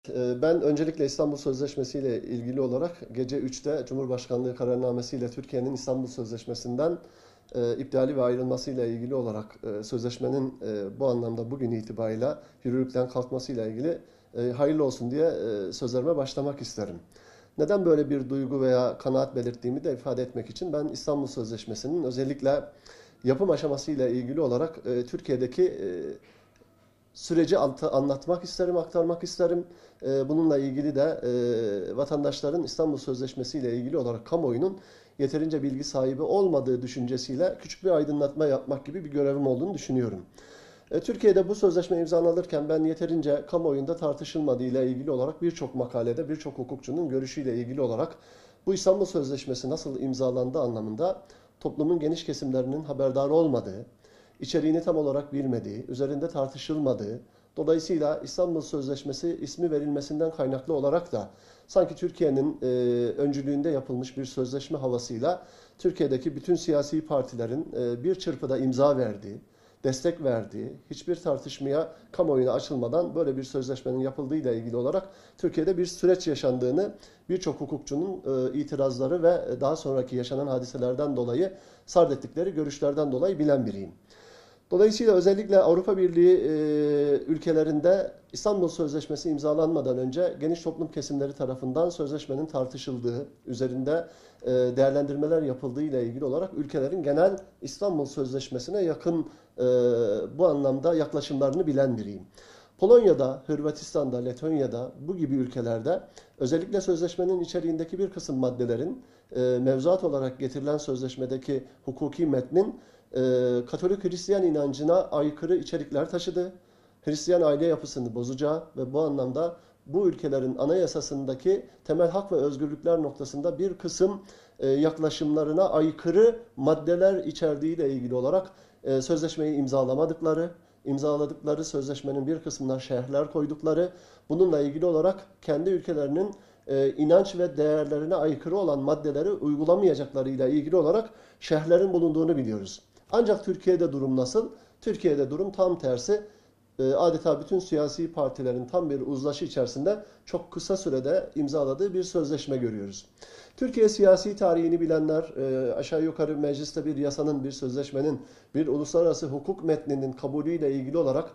Ben öncelikle İstanbul Sözleşmesi ile ilgili olarak gece 3'te Cumhurbaşkanlığı kararnamesiyle Türkiye'nin İstanbul Sözleşmesi'nden iptali ve ayrılması ile ilgili olarak sözleşmenin bu anlamda bugün itibariyle yürürlükten kalkması ile ilgili hayırlı olsun diye sözlerime başlamak isterim. Neden böyle bir duygu veya kanaat belirttiğimi de ifade etmek için ben İstanbul Sözleşmesi'nin özellikle yapım aşaması ile ilgili olarak Türkiye'deki süreci anlatmak isterim, aktarmak isterim. Bununla ilgili de vatandaşların İstanbul Sözleşmesi ile ilgili olarak kamuoyunun yeterince bilgi sahibi olmadığı düşüncesiyle küçük bir aydınlatma yapmak gibi bir görevim olduğunu düşünüyorum. Türkiye'de bu sözleşme imzalanırken ben yeterince kamuoyunda tartışılmadığı ile ilgili olarak birçok makalede, birçok hukukçunun görüşüyle ilgili olarak bu İstanbul Sözleşmesi nasıl imzalandığı anlamında toplumun geniş kesimlerinin haberdar olmadığı, içeriğini tam olarak bilmediği, üzerinde tartışılmadığı, dolayısıyla İstanbul Sözleşmesi ismi verilmesinden kaynaklı olarak da sanki Türkiye'nin öncülüğünde yapılmış bir sözleşme havasıyla Türkiye'deki bütün siyasi partilerin bir çırpıda imza verdiği, destek verdiği, hiçbir tartışmaya kamuoyuna açılmadan böyle bir sözleşmenin yapıldığıyla ilgili olarak Türkiye'de bir süreç yaşandığını birçok hukukçunun itirazları ve daha sonraki yaşanan hadiselerden dolayı sard ettikleri görüşlerden dolayı bilen biriyim. Dolayısıyla özellikle Avrupa Birliği ülkelerinde İstanbul Sözleşmesi imzalanmadan önce geniş toplum kesimleri tarafından sözleşmenin tartışıldığı, üzerinde değerlendirmeler yapıldığı ile ilgili olarak ülkelerin genel İstanbul Sözleşmesi'ne yakın bu anlamda yaklaşımlarını bilen biriyim. Polonya'da, Hırvatistan'da, Letonya'da bu gibi ülkelerde özellikle sözleşmenin içeriğindeki bir kısım maddelerin mevzuat olarak getirilen sözleşmedeki hukuki metnin Katolik Hristiyan inancına aykırı içerikler taşıdı. Hristiyan aile yapısını bozacağı ve bu anlamda bu ülkelerin anayasasındaki temel hak ve özgürlükler noktasında bir kısım yaklaşımlarına aykırı maddeler içerdiğiyle ilgili olarak sözleşmeyi imzaladıkları sözleşmenin bir kısmına şerhler koydukları, bununla ilgili olarak kendi ülkelerinin inanç ve değerlerine aykırı olan maddeleri uygulamayacaklarıyla ilgili olarak şerhlerin bulunduğunu biliyoruz. Ancak Türkiye'de durum nasıl? Türkiye'de durum tam tersi. Adeta bütün siyasi partilerin tam bir uzlaşı içerisinde çok kısa sürede imzaladığı bir sözleşme görüyoruz. Türkiye siyasi tarihini bilenler aşağı yukarı mecliste bir yasanın, bir sözleşmenin, bir uluslararası hukuk metninin kabulüyle ilgili olarak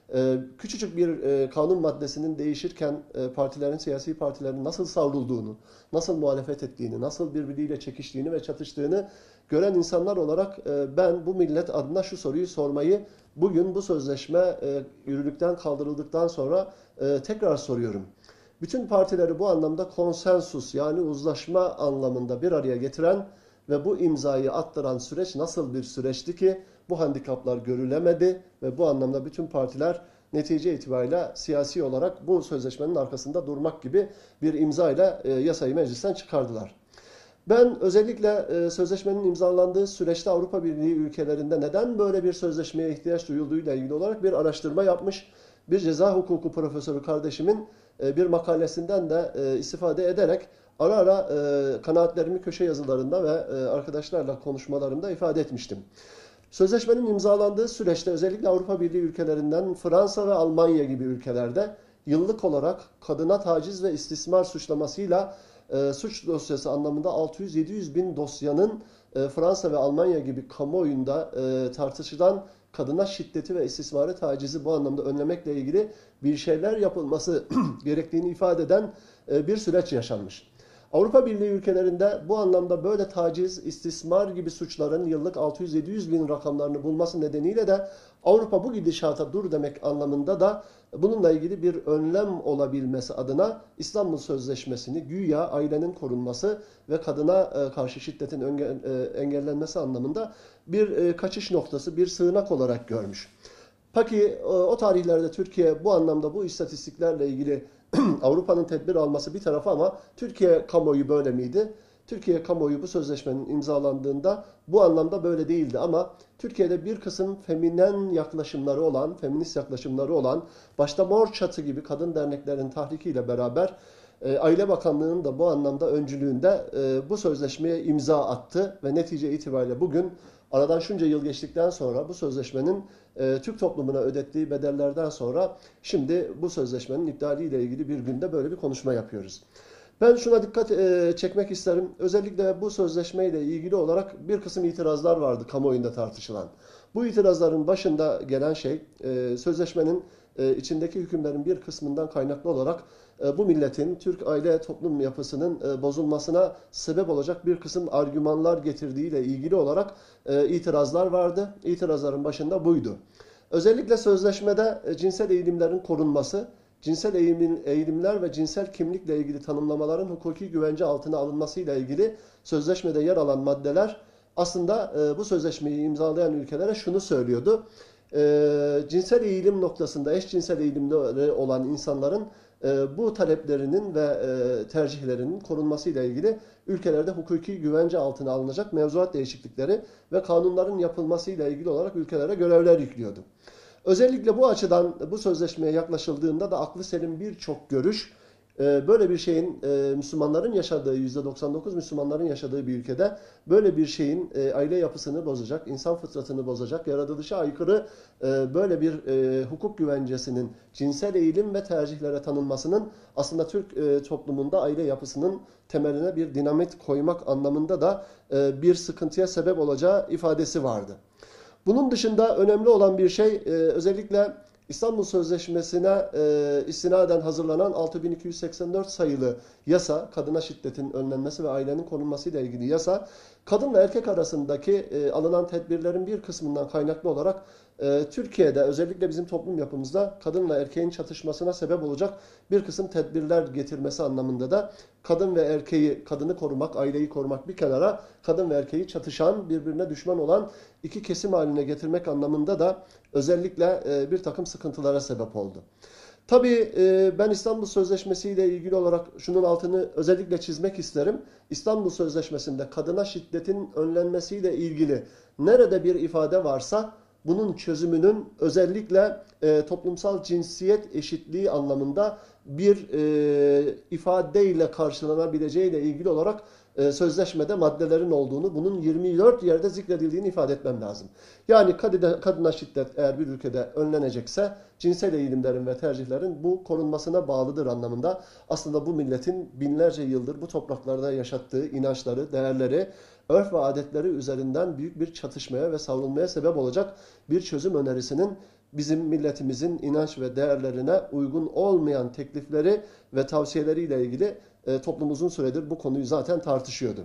küçücük bir kanun maddesinin değişirken partilerin, siyasi partilerin nasıl savrulduğunu, nasıl muhalefet ettiğini, nasıl birbiriyle çekiştiğini ve çatıştığını gören insanlar olarak ben bu millet adına şu soruyu sormayı bugün bu sözleşme yürürlükten kaldırıldıktan sonra tekrar soruyorum. Bütün partileri bu anlamda konsensus yani uzlaşma anlamında bir araya getiren ve bu imzayı attıran süreç nasıl bir süreçti ki bu handikaplar görülemedi ve bu anlamda bütün partiler netice itibariyle siyasi olarak bu sözleşmenin arkasında durmak gibi bir imza ile yasayı meclisten çıkardılar. Ben özellikle sözleşmenin imzalandığı süreçte Avrupa Birliği ülkelerinde neden böyle bir sözleşmeye ihtiyaç duyulduğuyla ilgili olarak bir araştırma yapmış. Bir ceza hukuku profesörü kardeşimin bir makalesinden de istifade ederek ara ara kanaatlerimi köşe yazılarında ve arkadaşlarla konuşmalarımda ifade etmiştim. Sözleşmenin imzalandığı süreçte özellikle Avrupa Birliği ülkelerinden Fransa ve Almanya gibi ülkelerde yıllık olarak kadına taciz ve istismar suçlamasıyla suç dosyası anlamında 600-700 bin dosyanın Fransa ve Almanya gibi kamuoyunda tartışılan kadına şiddeti ve istismarı, tacizi bu anlamda önlemekle ilgili bir şeyler yapılması gerektiğini ifade eden bir süreç yaşanmış. Avrupa Birliği ülkelerinde bu anlamda böyle taciz, istismar gibi suçların yıllık 600-700 bin rakamlarını bulması nedeniyle de Avrupa bu gidişata dur demek anlamında da bununla ilgili bir önlem olabilmesi adına İstanbul Sözleşmesi'ni güya ailenin korunması ve kadına karşı şiddetin engellenmesi anlamında bir kaçış noktası, bir sığınak olarak görmüş. Peki o tarihlerde Türkiye bu anlamda bu istatistiklerle ilgili Avrupa'nın tedbir alması bir tarafa ama Türkiye kamuoyu böyle miydi? Türkiye kamuoyu bu sözleşmenin imzalandığında bu anlamda böyle değildi ama Türkiye'de bir kısım feminen yaklaşımları olan, feminist yaklaşımları olan, başta Mor Çatı gibi kadın derneklerin tahrikiyle beraber Aile Bakanlığı'nın da bu anlamda öncülüğünde bu sözleşmeye imza attı ve netice itibariyle bugün aradan şunca yıl geçtikten sonra bu sözleşmenin Türk toplumuna ödettiği bedellerden sonra şimdi bu sözleşmenin iptaliyle ilgili bir günde böyle bir konuşma yapıyoruz. Ben şuna dikkat çekmek isterim. Özellikle bu sözleşmeyle ilgili olarak bir kısım itirazlar vardı kamuoyunda tartışılan. Bu itirazların başında gelen şey sözleşmenin içindeki hükümlerin bir kısmından kaynaklı olarak bu milletin Türk aile toplum yapısının bozulmasına sebep olacak bir kısım argümanlar getirdiğiyle ilgili olarak itirazlar vardı. İtirazların başında buydu. Özellikle sözleşmede cinsel eğilimlerin korunması, cinsel eğilimler ve cinsel kimlikle ilgili tanımlamaların hukuki güvence altına alınmasıyla ilgili sözleşmede yer alan maddeler aslında bu sözleşmeyi imzalayan ülkelere şunu söylüyordu. Cinsel eğilim noktasında eşcinsel eğilimleri olan insanların bu taleplerinin ve tercihlerinin korunmasıyla ilgili ülkelerde hukuki güvence altına alınacak mevzuat değişiklikleri ve kanunların yapılmasıyla ilgili olarak ülkelere görevler yüklüyordu. Özellikle bu açıdan bu sözleşmeye yaklaşıldığında da aklı selim birçok görüş böyle bir şeyin Müslümanların yaşadığı, %99 Müslümanların yaşadığı bir ülkede böyle bir şeyin aile yapısını bozacak, insan fıtratını bozacak, yaratılışa aykırı böyle bir hukuk güvencesinin cinsel eğilim ve tercihlere tanınmasının aslında Türk toplumunda aile yapısının temeline bir dinamit koymak anlamında da bir sıkıntıya sebep olacağı ifadesi vardı. Bunun dışında önemli olan bir şey özellikle İstanbul Sözleşmesi'ne istinaden hazırlanan 6284 sayılı yasa, kadına şiddetin önlenmesi ve ailenin korunması ile ilgili yasa, kadın ve erkek arasındaki alınan tedbirlerin bir kısmından kaynaklı olarak Türkiye'de özellikle bizim toplum yapımızda kadın ve erkeğin çatışmasına sebep olacak bir kısım tedbirler getirmesi anlamında da kadın ve erkeği, kadını korumak, aileyi korumak bir kenara, kadın ve erkeği çatışan, birbirine düşman olan iki kesim haline getirmek anlamında da özellikle bir takım sıkıntılara sebep oldu. Tabii ben İstanbul Sözleşmesi ile ilgili olarak şunun altını özellikle çizmek isterim. İstanbul Sözleşmesi'nde kadına şiddetin önlenmesiyle ilgili nerede bir ifade varsa bunun çözümünün özellikle toplumsal cinsiyet eşitliği anlamında bir ifadeyle karşılanabileceğiyle ilgili olarak sözleşmede maddelerin olduğunu, bunun 24 yerde zikredildiğini ifade etmem lazım. Yani kadına şiddet eğer bir ülkede önlenecekse cinsel eğilimlerin ve tercihlerin bu korunmasına bağlıdır anlamında aslında bu milletin binlerce yıldır bu topraklarda yaşattığı inançları, değerleri, örf ve adetleri üzerinden büyük bir çatışmaya ve savrulmaya sebep olacak bir çözüm önerisinin bizim milletimizin inanç ve değerlerine uygun olmayan teklifleri ve tavsiyeleriyle ilgili toplum uzun süredir bu konuyu zaten tartışıyordu.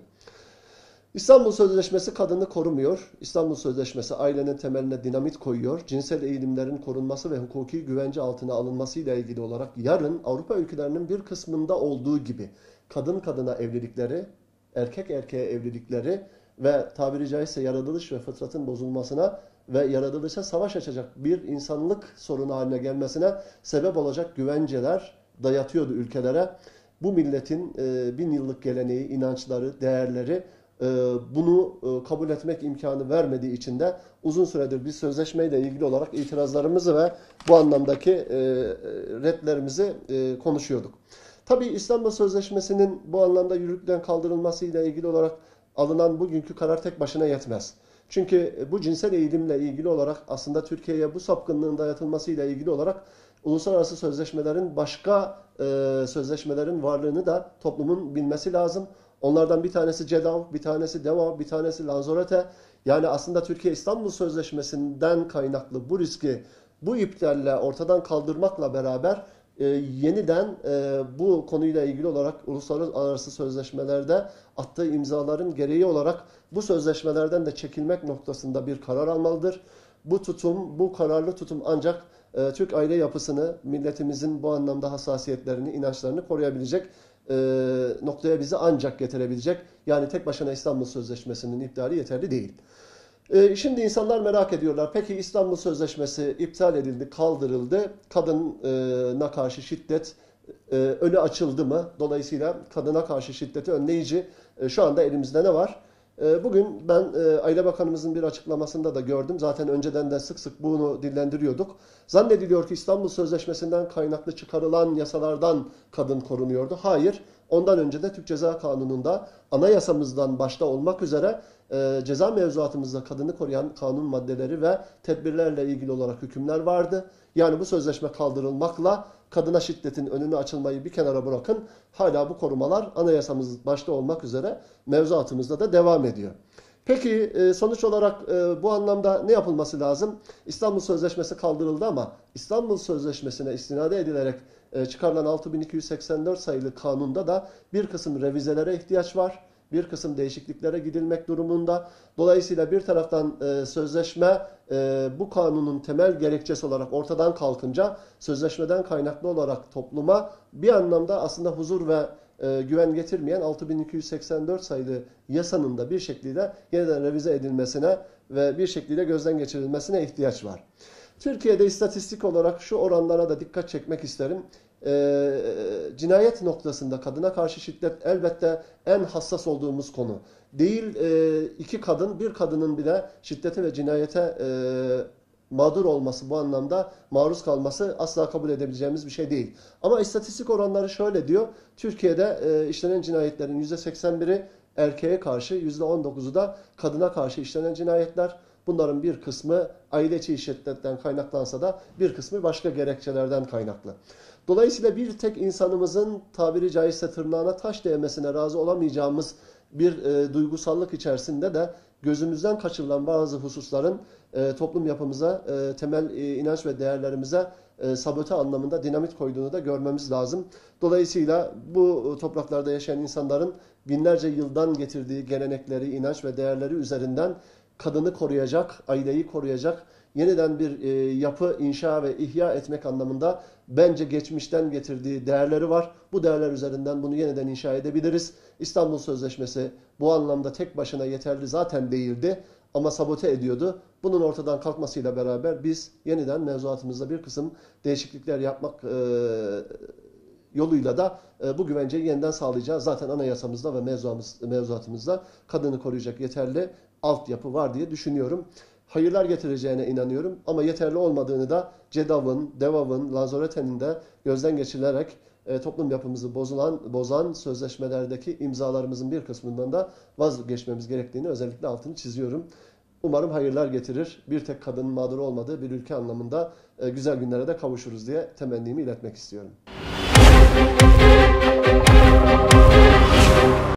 İstanbul Sözleşmesi kadını korumuyor. İstanbul Sözleşmesi ailenin temeline dinamit koyuyor. Cinsel eğilimlerin korunması ve hukuki güvence altına alınması ile ilgili olarak yarın Avrupa ülkelerinin bir kısmında olduğu gibi kadın kadına evlilikleri, erkek erkeğe evlilikleri ve tabiri caizse yaratılış ve fıtratın bozulmasına ve yaratılışa savaş açacak bir insanlık sorunu haline gelmesine sebep olacak güvenceler dayatıyordu ülkelere. Bu milletin 1000 yıllık geleneği, inançları, değerleri bunu kabul etmek imkanı vermediği için de uzun süredir biz sözleşmeyle ilgili olarak itirazlarımızı ve bu anlamdaki redlerimizi konuşuyorduk. Tabii İstanbul Sözleşmesi'nin bu anlamda yürürlükten kaldırılmasıyla ilgili olarak alınan bugünkü karar tek başına yetmez. Çünkü bu cinsel eğilimle ilgili olarak aslında Türkiye'ye bu sapkınlığın dayatılmasıyla ilgili olarak uluslararası sözleşmelerin başka sözleşmelerin varlığını da toplumun bilmesi lazım. Onlardan bir tanesi CEDAW, bir tanesi DEMAW, bir tanesi Lanzarote. Yani aslında Türkiye İstanbul Sözleşmesi'nden kaynaklı bu riski bu iptalle ortadan kaldırmakla beraber yeniden bu konuyla ilgili olarak uluslararası sözleşmelerde attığı imzaların gereği olarak bu sözleşmelerden de çekilmek noktasında bir karar almalıdır. Bu tutum, bu kararlı tutum ancak Türk aile yapısını, milletimizin bu anlamda hassasiyetlerini, inançlarını koruyabilecek noktaya bizi ancak getirebilecek. Yani tek başına İstanbul Sözleşmesi'nin iptali yeterli değil. Şimdi insanlar merak ediyorlar. Peki İstanbul Sözleşmesi iptal edildi, kaldırıldı. Kadına karşı şiddet önü açıldı mı? Dolayısıyla kadına karşı şiddeti önleyici şu anda elimizde ne var? Bugün ben Aile Bakanımızın bir açıklamasında da gördüm. Zaten önceden de sık sık bunu dillendiriyorduk. Zannediliyor ki İstanbul Sözleşmesi'nden kaynaklı çıkarılan yasalardan kadın korunuyordu. Hayır, ondan önce de Türk Ceza Kanunu'nda anayasamızdan başta olmak üzere ceza mevzuatımızda kadını koruyan kanun maddeleri ve tedbirlerle ilgili olarak hükümler vardı. Yani bu sözleşme kaldırılmakla kadına şiddetin önünü açılmayı bir kenara bırakın. Hala bu korumalar anayasamız başta olmak üzere mevzuatımızda da devam ediyor. Peki sonuç olarak bu anlamda ne yapılması lazım? İstanbul Sözleşmesi kaldırıldı ama İstanbul Sözleşmesi'ne istinade edilerek çıkarılan 6284 sayılı kanunda da bir kısım revizelere ihtiyaç var. Bir kısım değişikliklere gidilmek durumunda. Dolayısıyla bir taraftan sözleşme bu kanunun temel gerekçesi olarak ortadan kalkınca sözleşmeden kaynaklı olarak topluma bir anlamda aslında huzur ve güven getirmeyen 6284 sayılı yasanın da bir şekilde yeniden revize edilmesine ve bir şekilde gözden geçirilmesine ihtiyaç var. Türkiye'de istatistik olarak şu oranlara da dikkat çekmek isterim. Cinayet noktasında kadına karşı şiddet elbette en hassas olduğumuz konu. Değil iki kadın, bir kadının bile şiddete ve cinayete mağdur olması, bu anlamda maruz kalması asla kabul edebileceğimiz bir şey değil. Ama istatistik oranları şöyle diyor. Türkiye'de işlenen cinayetlerin %81'i erkeğe karşı, %19'u da kadına karşı işlenen cinayetler. Bunların bir kısmı aile içi şiddetten kaynaklansa da bir kısmı başka gerekçelerden kaynaklı. Dolayısıyla bir tek insanımızın tabiri caizse tırnağına taş değmesine razı olamayacağımız bir duygusallık içerisinde de gözümüzden kaçırılan bazı hususların toplum yapımıza, temel inanç ve değerlerimize sabote anlamında dinamit koyduğunu da görmemiz lazım. Dolayısıyla bu topraklarda yaşayan insanların binlerce yıldan getirdiği gelenekleri, inanç ve değerleri üzerinden kadını koruyacak, aileyi koruyacak, yeniden bir yapı inşa ve ihya etmek anlamında bence geçmişten getirdiği değerleri var. Bu değerler üzerinden bunu yeniden inşa edebiliriz. İstanbul Sözleşmesi bu anlamda tek başına yeterli zaten değildi ama sabote ediyordu. Bunun ortadan kalkmasıyla beraber biz yeniden mevzuatımızda bir kısım değişiklikler yapmak yoluyla da bu güvenceyi yeniden sağlayacağız. Zaten anayasamızda ve mevzuatımızda kadını koruyacak yeterli altyapı var diye düşünüyorum. Hayırlar getireceğine inanıyorum ama yeterli olmadığını da CEDAW'ın, DEVAW'ın, Lanzarote'nin de gözden geçirilerek toplum yapımızı bozan sözleşmelerdeki imzalarımızın bir kısmından da vazgeçmemiz gerektiğini özellikle altını çiziyorum. Umarım hayırlar getirir. Bir tek kadının mağdur olmadığı bir ülke anlamında güzel günlere de kavuşuruz diye temennimi iletmek istiyorum.